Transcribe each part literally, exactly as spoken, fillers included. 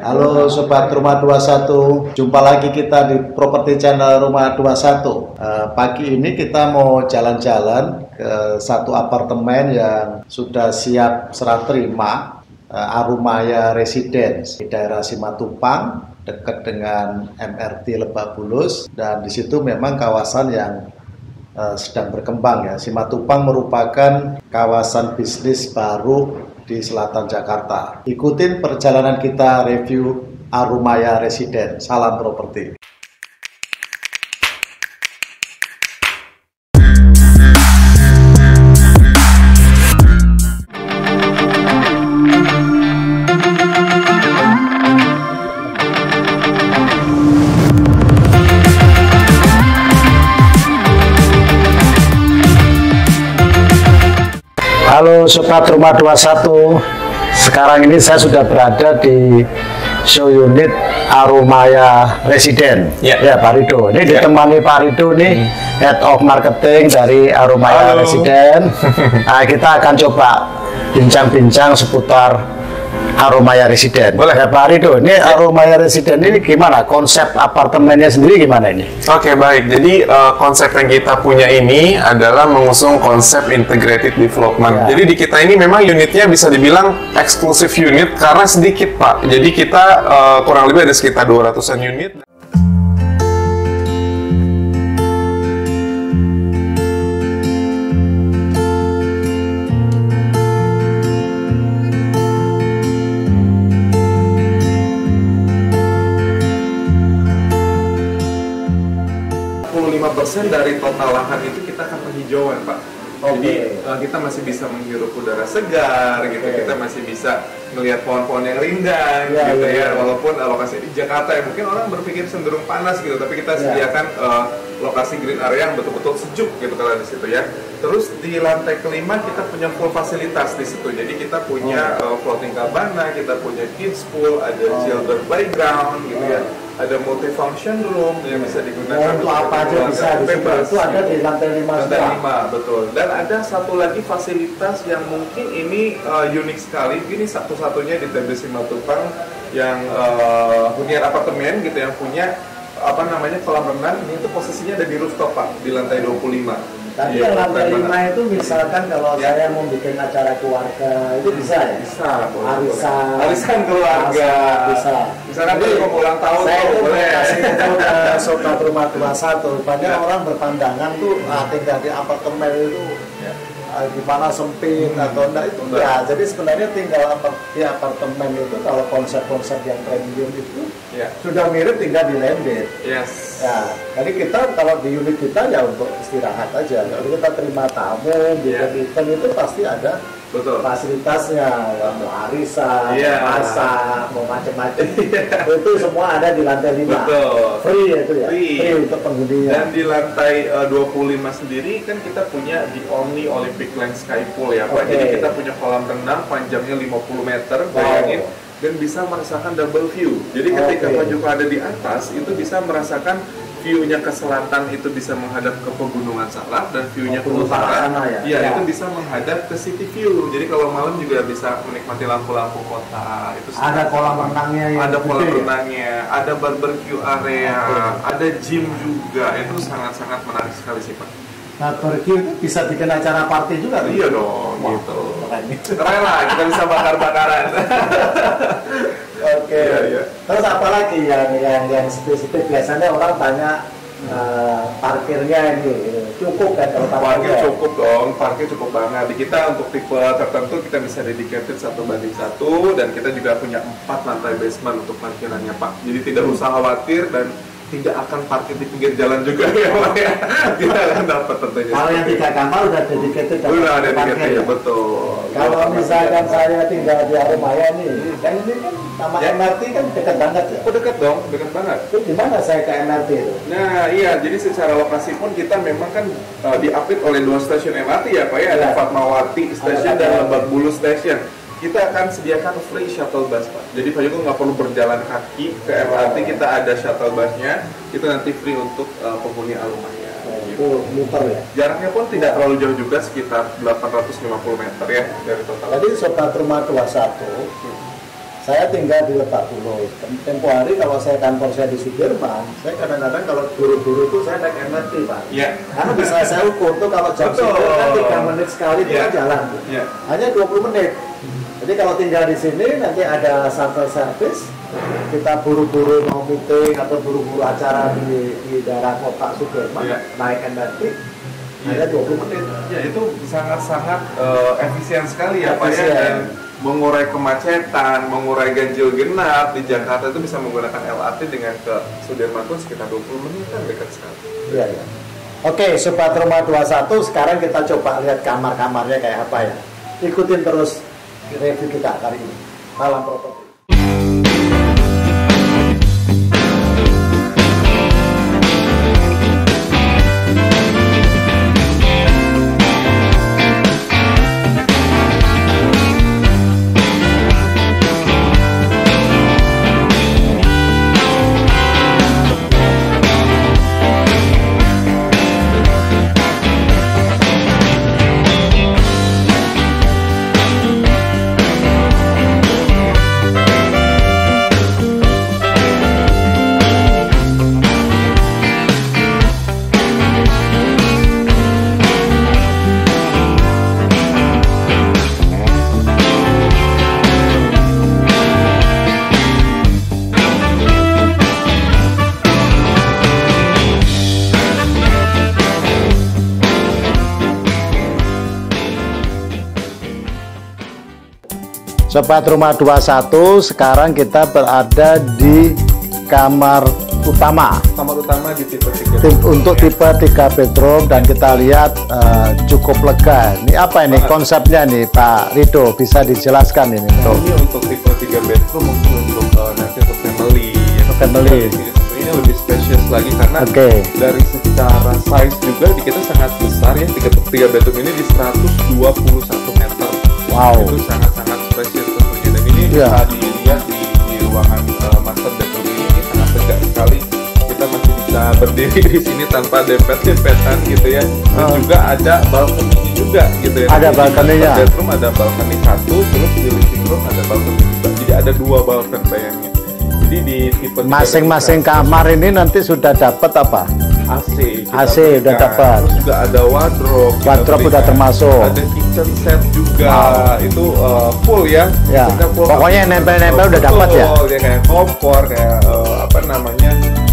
Halo Sobat Rumah dua puluh satu, jumpa lagi kita di Properti Channel Rumah dua puluh satu. uh, Pagi ini kita mau jalan-jalan ke satu apartemen yang sudah siap serah terima, uh, Arumaya Residence di daerah Simatupang, dekat dengan M R T Lebak Bulus. Dan di situ memang kawasan yang uh, sedang berkembang ya. Simatupang merupakan kawasan bisnis baru di selatan Jakarta. Ikutin perjalanan kita review Arumaya Residence. Salam properti. Halo Sobat Rumah dua puluh satu, sekarang ini saya sudah berada di show unit Arumaya Residence. Ya, ya Pak Rido. Ini ya. Ditemani Pak Rido nih, hmm. Head of Marketing dari Arumaya Halo. Residence. Nah, kita akan coba bincang-bincang seputar Arumaya Residence. Boleh ya Pak Rido, ini ya. Arumaya Residence ini gimana? Konsep apartemennya sendiri gimana ini? Oke, baik. Jadi uh, konsep yang kita punya ini adalah mengusung konsep integrated development. Ya. Jadi di kita ini memang unitnya bisa dibilang eksklusif unit karena sedikit Pak. Jadi kita uh, kurang lebih ada sekitar dua ratusan unit. lima persen dari total lahan itu kita akan penghijauan Pak. Okay. Jadi uh, kita masih bisa menghirup udara segar gitu, okay. Kita masih bisa melihat pohon-pohon yang rindang yeah, gitu yeah, ya. Walaupun uh, lokasi di Jakarta ya mungkin orang berpikir cenderung panas gitu, tapi kita yeah. sediakan uh, lokasi green area yang betul-betul sejuk gitu kalau di situ ya. Terus di lantai kelima kita punya full fasilitas di situ. Jadi kita punya oh. uh, floating cabana, kita punya kids pool, ada oh. children playground gitu oh. ya. Ada multifunction room yang bisa digunakan untuk apa aja bisa bebas. Itu ada di lantai lima. Lantai lima, betul. Dan ada satu lagi fasilitas yang mungkin ini uh, unik sekali. Ini satu-satunya di T B Simatupang yang uh, punya apartemen gitu, yang punya apa namanya kolam renang. Ini itu posisinya ada di rooftop Pak, di lantai dua puluh lima. Tapi ya, yang lantai lima itu misalkan kalau ya. saya mau bikin acara keluarga itu bisa ya? Bisa. Arisan. Arisan keluarga. Bisa. Misalkan jadi mau ulang tahun saya tuh, itu boleh. kasih itu ke Sobat Rumah dua puluh satu. Banyak ya. orang berpandangan tuh ah, tinggal di apartemen itu ya. ah, gimana sempit hmm. atau enggak itu Betul. ya. Jadi sebenarnya tinggal di apartemen itu kalau konsep-konsep yang premium itu ya. sudah mirip tinggal di landed. Yes. Ya, jadi kita kalau di unit kita ya untuk istirahat aja. Kalau kita terima tamu, bikin yeah. event itu pasti ada Betul. fasilitasnya, ya, mau arisan, yeah. mau masak, mau macam-macam. Yeah. Itu semua ada di lantai lima. Betul. Free itu ya. Free, Free untuk penghuninya. Dan di lantai uh, dua puluh lima sendiri kan kita punya di Omni Olympic Land Sky Pool ya Pak. Okay. Jadi kita punya kolam renang panjangnya lima puluh meter, bayangin. Wow. Dan bisa merasakan double view. Jadi ketika okay. Pak Joko ada di atas, itu bisa merasakan view-nya ke selatan itu bisa menghadap ke Pegunungan Salak, dan view-nya ke utara, ya, ya, ya itu bisa menghadap ke City View. Jadi kalau malam juga bisa menikmati lampu-lampu kota. Itu ada kolam renangnya, yang ada kolam renangnya, ada barbecue area, okay. ada gym juga. Itu sangat-sangat menarik sekali sih Pak. Nah, barbecue itu bisa bikin acara party juga. Iya dong, Wah, gitu. Keren lah, kita bisa bakar-bakaran. Oke. Okay. Iya, iya. Terus apa lagi yang yang yang spesifik? Biasanya orang tanya uh, parkirnya ini cukup kan kalau parkir? Parkir cukup dong, parkir cukup banget. Di kita untuk tipe tertentu kita bisa dedicated satu banding satu, dan kita juga punya empat lantai basement untuk parkirannya Pak. Jadi tidak usah khawatir dan tidak akan parkir di pinggir jalan juga ya Pak ya. Kita akan dapat tentunya. Kalau yang tiga kamar udah dedicated dapat udah ada parkir ya, betul. Kalau misalkan saya tinggal di Arumaya nih, hmm. kan ini kan sama ya. M R T kan dekat banget ya? Oh dekat dong, dekat banget. Itu gimana saya ke M R T itu? Nah iya, jadi secara lokasi pun kita memang kan uh, diapit oleh dua stasiun M R T ya Pak ya, ada ya. Fatmawati Station dan Lebak Bulus Station. Kita akan sediakan free shuttle bus Pak. Jadi Pak Joko nggak perlu berjalan kaki ke M R T, kita ada shuttle busnya, itu nanti free untuk uh, penghuni Arumaya. Gitu. Muter ya? Jaraknya pun tidak terlalu jauh juga, sekitar delapan ratus lima puluh meter ya dari total. Jadi Sobat Rumah dua puluh satu, hmm. Saya tinggal di Lebak Bulus. Tempo hari kalau saya kantor saya di Sudirman, saya kadang-kadang kalau buru-buru itu saya naik M R T, Pak. Iya. Karena bisa saya ukur tuh kalau jam sembilan kan tiga menit sekali dia Iya. jalan. Iya. Hanya dua puluh menit. Jadi kalau tinggal di sini nanti ada shuttle service, kita buru-buru mau meeting atau buru-buru acara di, di daerah kota Sudirman, Iya. naik M R T. Iya. Hanya dua puluh menit. Ya itu sangat-sangat uh, efisien sekali ya Pak ya, Efisien. dan mengurai kemacetan, mengurai ganjil genap di Jakarta itu bisa menggunakan L R T dengan ke Sudirman pun sekitar dua puluh menit kan dekat sekali. Iya, iya. Oke, Sobat Rumah dua puluh satu, sekarang kita coba lihat kamar-kamarnya kayak apa ya. Ikutin terus review kita kali ini. Salam properti. Sobat Rumah dua puluh satu, sekarang kita berada di kamar utama. Kamar utama di tipe tiga. Tim, untuk tipe tiga bedroom dan kita lihat uh, cukup lega. Ini apa ini konsepnya nih Pak Rido? Bisa dijelaskan ini? Nah, ini untuk tipe tiga bedroom mungkin untuk uh, nanti untuk family. Untuk family. Ini lebih spacious lagi karena Oke. dari secara size juga di kita sangat besar ya. Tiga, tiga bedroom ini di seratus dua puluh satu meter. Wow. Itu sangat-sangat spacious tentunya, dan ini Iya. bisa dilihat di, di ruangan uh, master bedroom ini, ini sangat tegak sekali. Kita masih bisa berdiri di sini tanpa dempet-dempetan gitu ya. Dan Oh. juga ada balkoni juga gitu ya. Ada Jadi di balkoninya. master bedroom ada balkoni satu, terus di living room ada balkoni juga. Jadi ada dua balkoni bayangin. Jadi di tipe tiga Masing-masing bedroom kamar ini nanti sudah dapat apa? A C, kita A C udah berikan. dapat. Terus juga ada wardrobe, kita Wardrobe udah berikan. termasuk. Ada kitchen set juga. Wow. Itu uh, full ya. Ya. Kita full. Pokoknya yang nempel-nempel udah dapat ya? Betul, ya kayak kompor, kayak uh, apa namanya,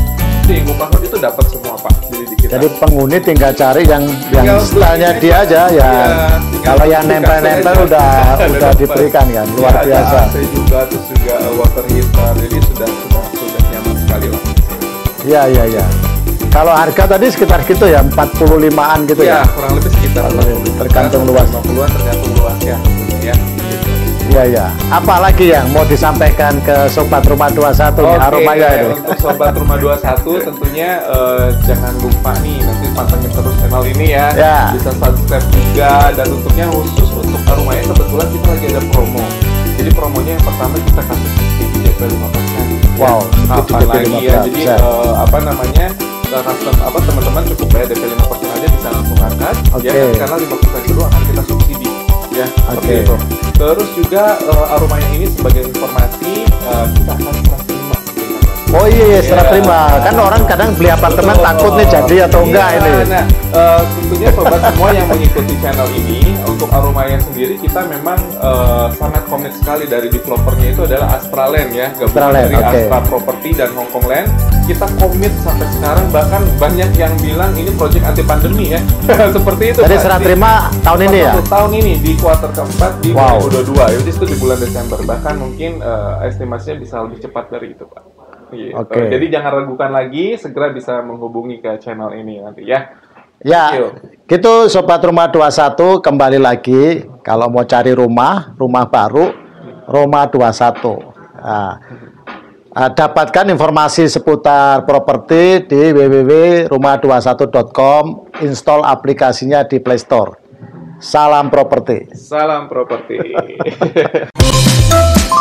di Gupahut itu dapat semua Pak. Jadi di kita. Jadi penghuni tinggal cari yang yang Tinggal stylenya beli dia aja ya. Iya, tinggal Kalau yang buka nempel-nempel saja. udah Ada udah dapat. diberikan kan, luar Ya, biasa. ada A C juga, terus juga uh, water heater. Jadi sudah sudah sudah nyaman sekali lah. Iya iya iya. Kalau harga tadi sekitar gitu ya, empat puluh limaan gitu Ya, ya. kurang lebih sekitar Tergantung luas. lima puluhan tergantung luasnya ya. Iya iya. Apalagi yang mau disampaikan ke Sobat Rumah dua puluh satu nih, Oke, Aromaya ya, ini. untuk Sobat Rumah dua puluh satu tentunya eh, jangan lupa nih nanti pantengin terus channel ini ya. Ya. Bisa subscribe juga, dan untuknya khusus untuk Aromaya kebetulan kita lagi ada promo. Jadi promonya yang pertama kita kasih subsidi D P lima persen. Wow, Apa subsidi D P lagi lima ya? persen. Jadi eh, apa namanya? eh, custom apa teman-teman cukup bayar D P lima persen aja bisa langsung angkat. Oke. Ya, karena lima persen kedua akan kita subsidi. Ya, seperti Oke. itu. Terus juga eh, Aromaya ini sebagai informasi eh, kita akan serah terima. Oh iya, iya serah Iya. terima. Kan orang kadang beli apartemen Betul. takut nih jadi atau enggak Iya, ini. Nah, eh, tentunya sobat semua yang mengikuti channel ini, untuk Aromaya sendiri kita memang eh, sangat komit sekali. Dari developernya itu adalah Astraland ya, gabungan Astraland, dari oke. Astra Property dan Hongkong Land. Kita komit sampai sekarang, bahkan banyak yang bilang ini project anti pandemi ya. Seperti itu. Jadi Pak. serah Di- terima tahun ini ya. satu tahun ini di kuartal keempat di Wow. dua ribu dua puluh dua, jadi itu di bulan Desember. Bahkan mungkin eh, estimasinya bisa lebih cepat dari itu Pak. Gitu. Oke. Jadi jangan ragukan lagi, segera bisa menghubungi ke channel ini nanti ya. Ya, Yuk. gitu Sobat Rumah dua puluh satu, kembali lagi kalau mau cari rumah, rumah baru, Rumah dua puluh satu. Nah, ah, dapatkan informasi seputar properti di w w w titik rumah dua puluh satu titik com, install aplikasinya di Play Store. Salam properti. Salam properti.